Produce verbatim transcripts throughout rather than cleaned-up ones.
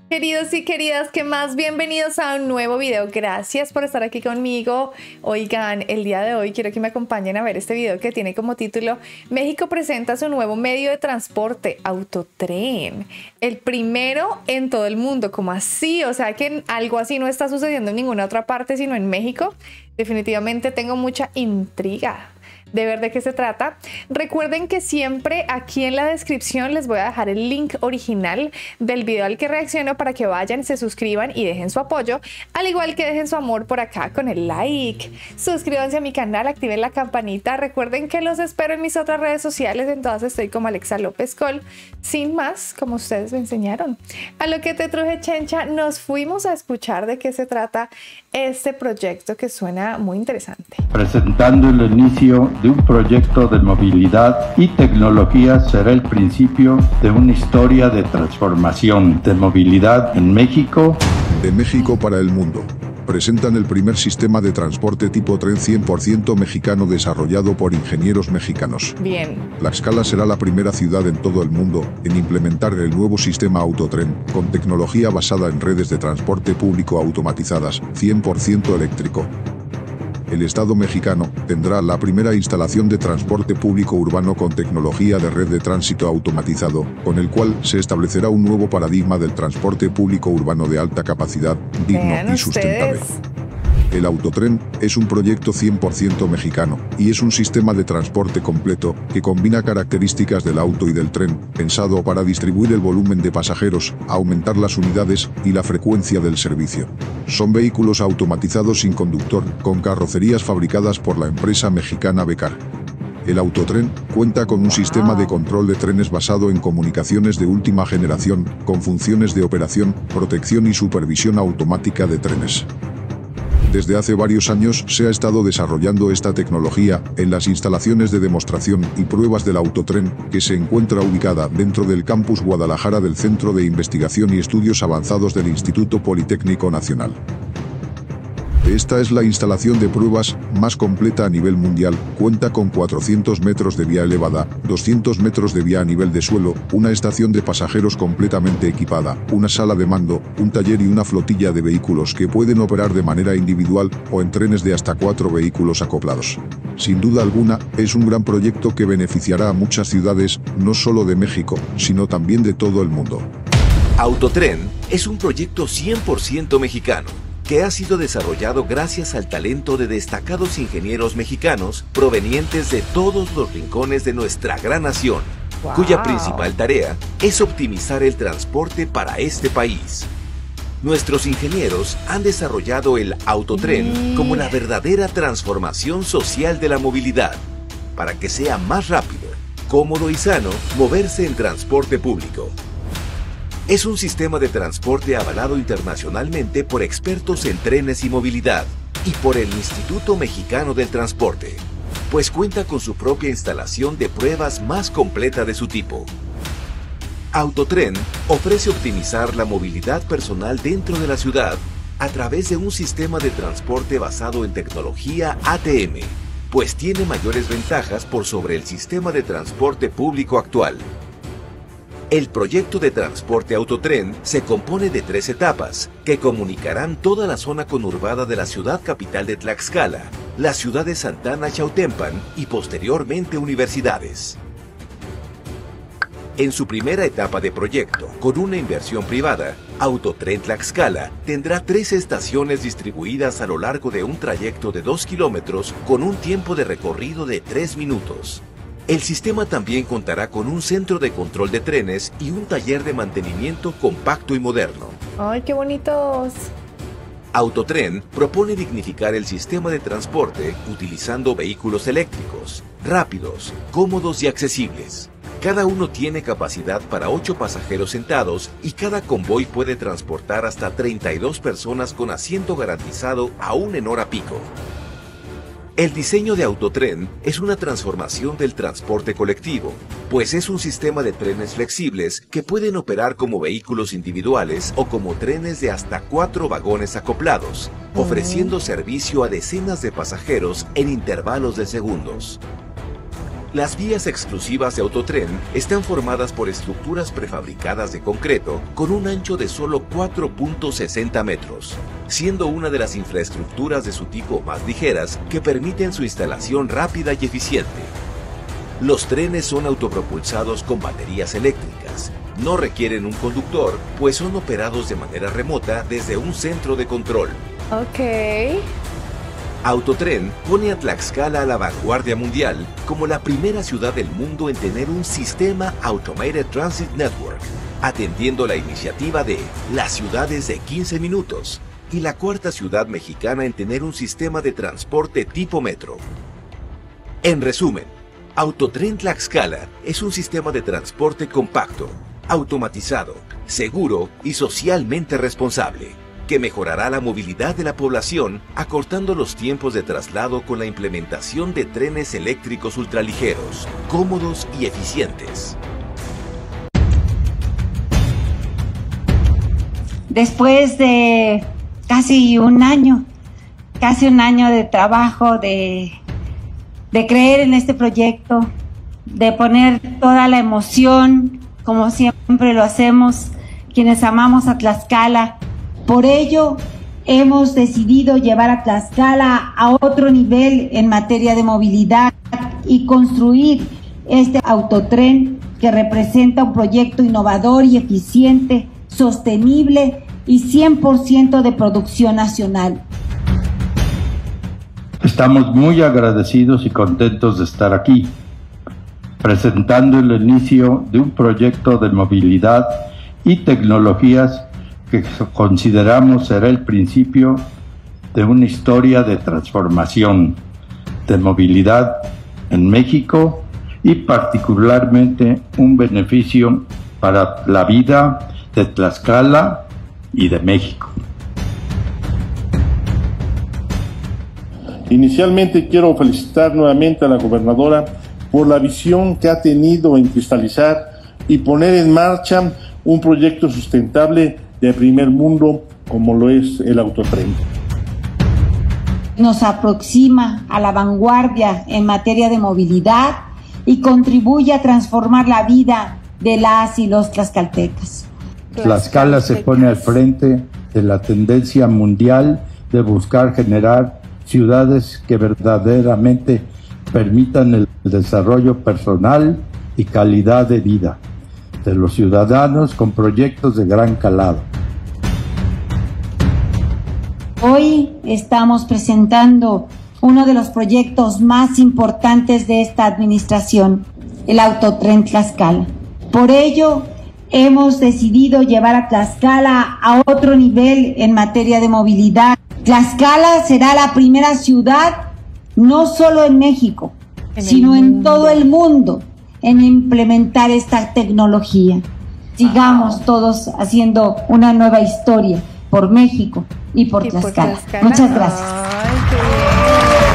Queridos y queridas, ¿qué más? Bienvenidos a un nuevo video. Gracias por estar aquí conmigo. Oigan, el día de hoy quiero que me acompañen a ver este video que tiene como título México presenta su nuevo medio de transporte, Autotren. El primero en todo el mundo. ¿Cómo así? O sea que algo así no está sucediendo en ninguna otra parte sino en México. Definitivamente tengo mucha intriga de ver de qué se trata. Recuerden que siempre aquí en la descripción les voy a dejar el link original del video al que reacciono para que vayan, se suscriban y dejen su apoyo, al igual que dejen su amor por acá con el like. Suscríbanse a mi canal, activen la campanita. Recuerden que los espero en mis otras redes sociales, en todas estoy como Alexa López Col. Sin más, como ustedes me enseñaron. A lo que te truje, Chencha, nos fuimos a escuchar de qué se trata este proyecto que suena muy interesante. Presentando el inicio de un proyecto de movilidad y tecnología será el principio de una historia de transformación de movilidad en México. De México para el mundo. Presentan el primer sistema de transporte tipo tren cien por ciento mexicano desarrollado por ingenieros mexicanos. Bien. Tlaxcala será la primera ciudad en todo el mundo en implementar el nuevo sistema Autotren, con tecnología basada en redes de transporte público automatizadas, cien por ciento eléctrico. El Estado mexicano tendrá la primera instalación de transporte público urbano con tecnología de red de tránsito automatizado, con el cual se establecerá un nuevo paradigma del transporte público urbano de alta capacidad, digno Vean y sustentable. ustedes. El Autotren es un proyecto cien por ciento mexicano, y es un sistema de transporte completo que combina características del auto y del tren, pensado para distribuir el volumen de pasajeros, aumentar las unidades y la frecuencia del servicio. Son vehículos automatizados sin conductor, con carrocerías fabricadas por la empresa mexicana Becar. El Autotren cuenta con un sistema de control de trenes basado en comunicaciones de última generación, con funciones de operación, protección y supervisión automática de trenes. Desde hace varios años se ha estado desarrollando esta tecnología en las instalaciones de demostración y pruebas del Autotren, que se encuentra ubicada dentro del Campus Guadalajara del Centro de Investigación y Estudios Avanzados del Instituto Politécnico Nacional. Esta es la instalación de pruebas más completa a nivel mundial, cuenta con cuatrocientos metros de vía elevada, doscientos metros de vía a nivel de suelo, una estación de pasajeros completamente equipada, una sala de mando, un taller y una flotilla de vehículos que pueden operar de manera individual o en trenes de hasta cuatro vehículos acoplados. Sin duda alguna, es un gran proyecto que beneficiará a muchas ciudades, no solo de México, sino también de todo el mundo. Autotren es un proyecto cien por ciento mexicano, que ha sido desarrollado gracias al talento de destacados ingenieros mexicanos provenientes de todos los rincones de nuestra gran nación, Wow. cuya principal tarea es optimizar el transporte para este país. Nuestros ingenieros han desarrollado el Autotren Mm. como la verdadera transformación social de la movilidad, para que sea más rápido, cómodo y sano moverse en transporte público. Es un sistema de transporte avalado internacionalmente por expertos en trenes y movilidad y por el Instituto Mexicano del Transporte, pues cuenta con su propia instalación de pruebas más completa de su tipo. Autotren ofrece optimizar la movilidad personal dentro de la ciudad a través de un sistema de transporte basado en tecnología A T M, pues tiene mayores ventajas por sobre el sistema de transporte público actual. El proyecto de transporte Autotren se compone de tres etapas que comunicarán toda la zona conurbada de la ciudad capital de Tlaxcala, la ciudad de Santana Chautempan y posteriormente universidades. En su primera etapa de proyecto, con una inversión privada, Autotren Tlaxcala tendrá tres estaciones distribuidas a lo largo de un trayecto de dos kilómetros con un tiempo de recorrido de tres minutos. El sistema también contará con un centro de control de trenes y un taller de mantenimiento compacto y moderno. ¡Ay, qué bonitos! Autotren propone dignificar el sistema de transporte utilizando vehículos eléctricos, rápidos, cómodos y accesibles. Cada uno tiene capacidad para ocho pasajeros sentados y cada convoy puede transportar hasta treinta y dos personas con asiento garantizado aún en hora pico. El diseño de Autotren es una transformación del transporte colectivo, pues es un sistema de trenes flexibles que pueden operar como vehículos individuales o como trenes de hasta cuatro vagones acoplados, ofreciendo servicio a decenas de pasajeros en intervalos de segundos. Las vías exclusivas de Autotren están formadas por estructuras prefabricadas de concreto con un ancho de solo cuatro punto sesenta metros, siendo una de las infraestructuras de su tipo más ligeras que permiten su instalación rápida y eficiente. Los trenes son autopropulsados con baterías eléctricas. No requieren un conductor, pues son operados de manera remota desde un centro de control. Ok. Autotren pone a Tlaxcala a la vanguardia mundial como la primera ciudad del mundo en tener un sistema Automated Transit Network, atendiendo la iniciativa de las ciudades de quince minutos y la cuarta ciudad mexicana en tener un sistema de transporte tipo metro. En resumen, Autotren Tlaxcala es un sistema de transporte compacto, automatizado, seguro y socialmente responsable, que mejorará la movilidad de la población acortando los tiempos de traslado con la implementación de trenes eléctricos ultraligeros, cómodos y eficientes. Después de casi un año, casi un año de trabajo, de, de creer en este proyecto, de poner toda la emoción, como siempre lo hacemos, quienes amamos a Tlaxcala. Por ello, hemos decidido llevar a Tlaxcala a otro nivel en materia de movilidad y construir este autotren que representa un proyecto innovador y eficiente, sostenible y cien por ciento de producción nacional. Estamos muy agradecidos y contentos de estar aquí, presentando el inicio de un proyecto de movilidad y tecnologías que consideramos será el principio de una historia de transformación de movilidad en México y particularmente un beneficio para la vida de Tlaxcala y de México. Inicialmente quiero felicitar nuevamente a la gobernadora por la visión que ha tenido en cristalizar y poner en marcha un proyecto sustentable de primer mundo como lo es el autotren. Nos aproxima a la vanguardia en materia de movilidad y contribuye a transformar la vida de las y los tlaxcaltecas. Tlaxcala se pone al frente de la tendencia mundial de buscar generar ciudades que verdaderamente permitan el desarrollo personal y calidad de vida de los ciudadanos con proyectos de gran calado. Hoy estamos presentando uno de los proyectos más importantes de esta administración, el Autotren Tlaxcala. Por ello, hemos decidido llevar a Tlaxcala a otro nivel en materia de movilidad. Tlaxcala será la primera ciudad, no solo en México, en sino en todo el mundo, en implementar esta tecnología. Sigamos todos haciendo una nueva historia por México y por, y Tlaxcala. por Tlaxcala. Muchas gracias. Ay, qué bien.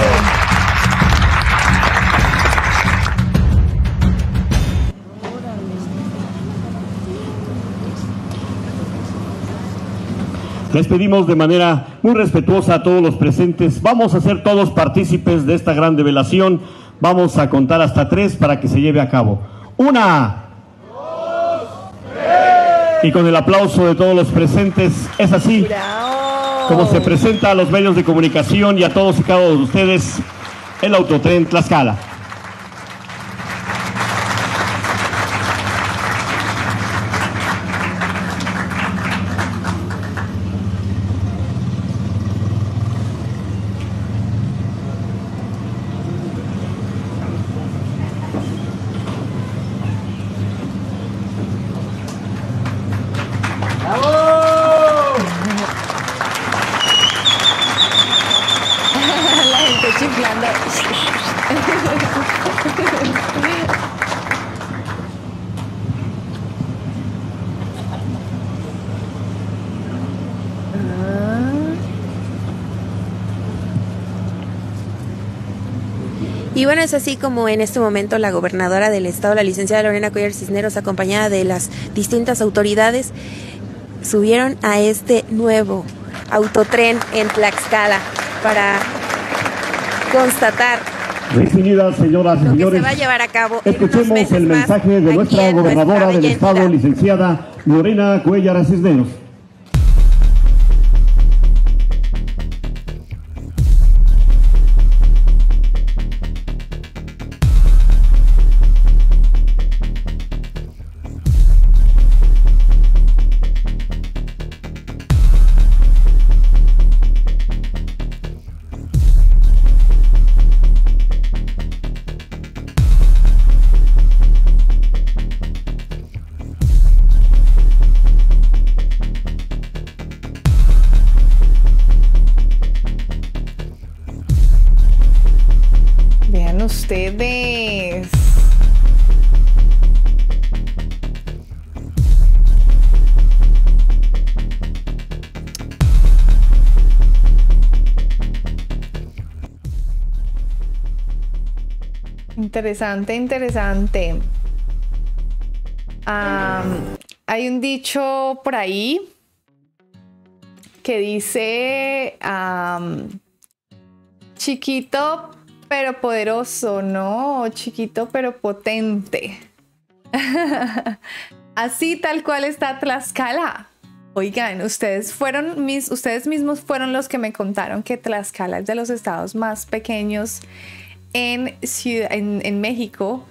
Les pedimos de manera muy respetuosa a todos los presentes, vamos a ser todos partícipes de esta gran develación. Vamos a contar hasta tres para que se lleve a cabo. Una, dos, tres. Y con el aplauso de todos los presentes, es así Bravo. Como se presenta a los medios de comunicación y a todos y cada uno de ustedes el Autotren Tlaxcala. Chiflando. Y bueno, es así como en este momento la gobernadora del estado, la licenciada Lorena Cuéllar Cisneros, acompañada de las distintas autoridades, subieron a este nuevo autotren en Tlaxcala para constatar Recibidas, señoras y Lo que señores, se va a llevar a cabo en unos escuchemos meses el más mensaje de aquí nuestra en nuestra gobernadora del bella estado, entidad. licenciada Lorena Cuéllar Cisneros. Vean ustedes. Interesante, interesante. Um, hay un dicho por ahí que dice um, chiquito pero poderoso, ¿no? Chiquito pero potente. Así tal cual está Tlaxcala. Oigan, ustedes fueron mis, ustedes mismos fueron los que me contaron que Tlaxcala es de los estados más pequeños en, ciudad, en, en México,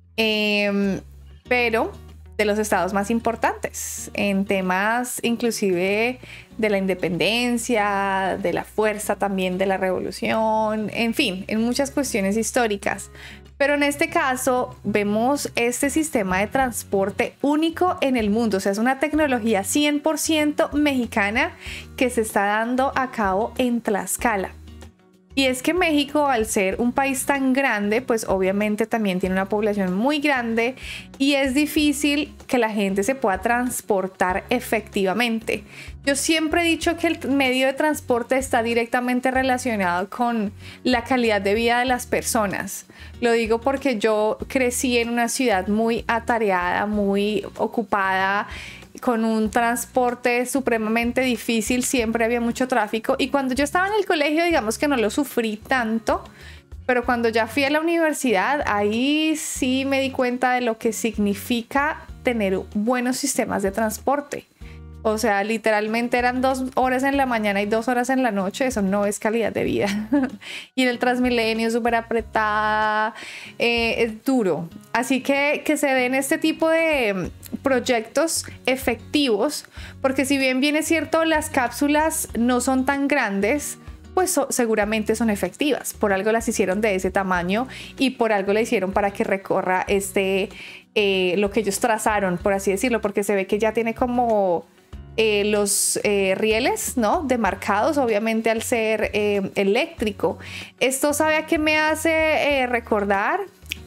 eh, pero de los estados más importantes en temas inclusive de la independencia, de la fuerza también de la revolución, en fin, en muchas cuestiones históricas. Pero en este caso vemos este sistema de transporte único en el mundo, o sea, es una tecnología cien por ciento mexicana que se está dando a cabo en Tlaxcala. Y es que México, al ser un país tan grande, pues obviamente también tiene una población muy grande y es difícil que la gente se pueda transportar efectivamente. Yo siempre he dicho que el medio de transporte está directamente relacionado con la calidad de vida de las personas. Lo digo porque yo crecí en una ciudad muy atareada, muy ocupada, con un transporte supremamente difícil, siempre había mucho tráfico, y cuando yo estaba en el colegio digamos que no lo sufrí tanto, pero cuando ya fui a la universidad ahí sí me di cuenta de lo que significa tener buenos sistemas de transporte. O sea, literalmente eran dos horas en la mañana y dos horas en la noche. Eso no es calidad de vida. Y en el Transmilenio súper apretada, eh, es duro. Así que que se den este tipo de proyectos efectivos, porque si bien bien es cierto, las cápsulas no son tan grandes, pues so, seguramente son efectivas. Por algo las hicieron de ese tamaño y por algo la hicieron para que recorra este, eh, lo que ellos trazaron, por así decirlo, porque se ve que ya tiene como... Eh, los eh, rieles, ¿no? Demarcados, obviamente al ser eh, eléctrico. Esto, ¿sabe a qué me hace eh, recordar?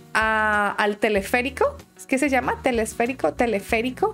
A, al teleférico. ¿Es que se llama? Telesférico, teleférico.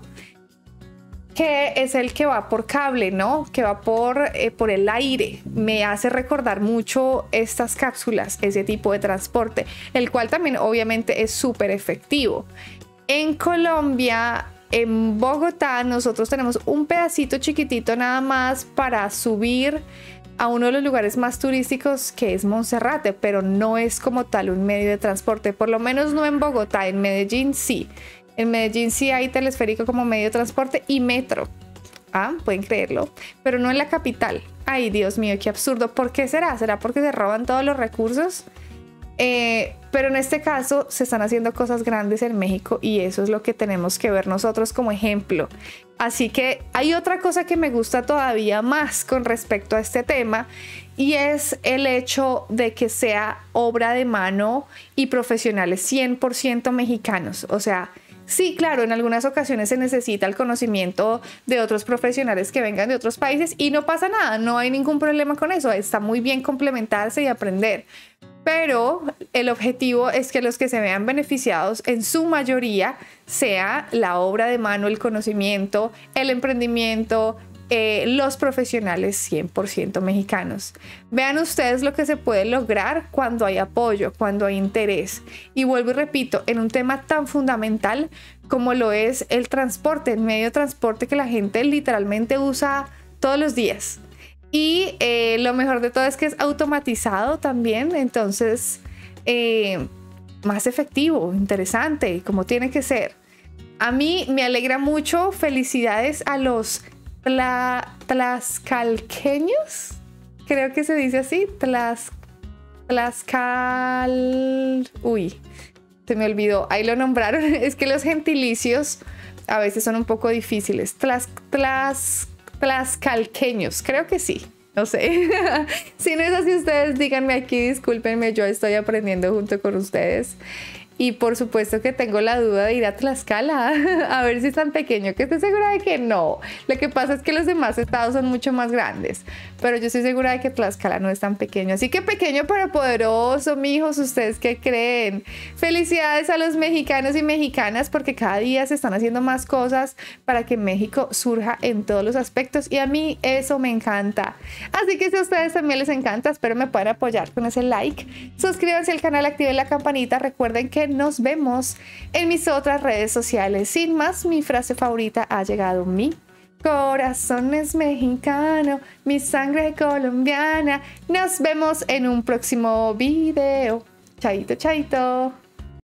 Que es el que va por cable, ¿no? Que va por, eh, por el aire. Me hace recordar mucho estas cápsulas, ese tipo de transporte, el cual también obviamente es súper efectivo. En Colombia... En Bogotá nosotros tenemos un pedacito chiquitito nada más para subir a uno de los lugares más turísticos, que es Monserrate, pero no es como tal un medio de transporte, por lo menos no en Bogotá. En Medellín sí, en Medellín sí hay telesférico como medio de transporte y metro, ah, pueden creerlo, pero no en la capital. Ay, Dios mío, qué absurdo. ¿Por qué será? ¿Será porque se roban todos los recursos? Eh, pero en este caso se están haciendo cosas grandes en México y eso es lo que tenemos que ver nosotros como ejemplo. Así que hay otra cosa que me gusta todavía más con respecto a este tema, y es el hecho de que sea obra de mano y profesionales cien por ciento mexicanos. O sea, sí, claro, en algunas ocasiones se necesita el conocimiento de otros profesionales que vengan de otros países y no pasa nada, no hay ningún problema con eso, está muy bien complementarse y aprender. Pero el objetivo es que los que se vean beneficiados en su mayoría sea la obra de mano, el conocimiento, el emprendimiento, eh, los profesionales cien por ciento mexicanos. Vean ustedes lo que se puede lograr cuando hay apoyo, cuando hay interés. Y vuelvo y repito, en un tema tan fundamental como lo es el transporte, el medio de transporte que la gente literalmente usa todos los días. Y eh, lo mejor de todo es que es automatizado también, entonces eh, más efectivo, interesante, como tiene que ser. A mí me alegra mucho. Felicidades a los tla, tlaxcalqueños, creo que se dice así, tlas, tlaxcal... Uy, se me olvidó, ahí lo nombraron. Es que los gentilicios a veces son un poco difíciles. Tlas, tlas, tlaxcalqueños, creo que sí. No sé. Si no es así, ustedes díganme aquí, discúlpenme, yo estoy aprendiendo junto con ustedes. Y por supuesto que tengo la duda de ir a Tlaxcala, a ver si es tan pequeño, que estoy segura de que no. Lo que pasa es que los demás estados son mucho más grandes, pero yo estoy segura de que Tlaxcala no es tan pequeño. Así que pequeño pero poderoso, mijos, ¿ustedes qué creen? Felicidades a los mexicanos y mexicanas, porque cada día se están haciendo más cosas para que México surja en todos los aspectos, y a mí eso me encanta. Así que si a ustedes también les encanta, espero me puedan apoyar con ese like. Suscríbanse al canal, activen la campanita. Recuerden que nos vemos en mis otras redes sociales. Sin más, mi frase favorita ha llegado: mi corazón es mexicano, mi sangre colombiana. Nos vemos en un próximo video. Chaito, chaito.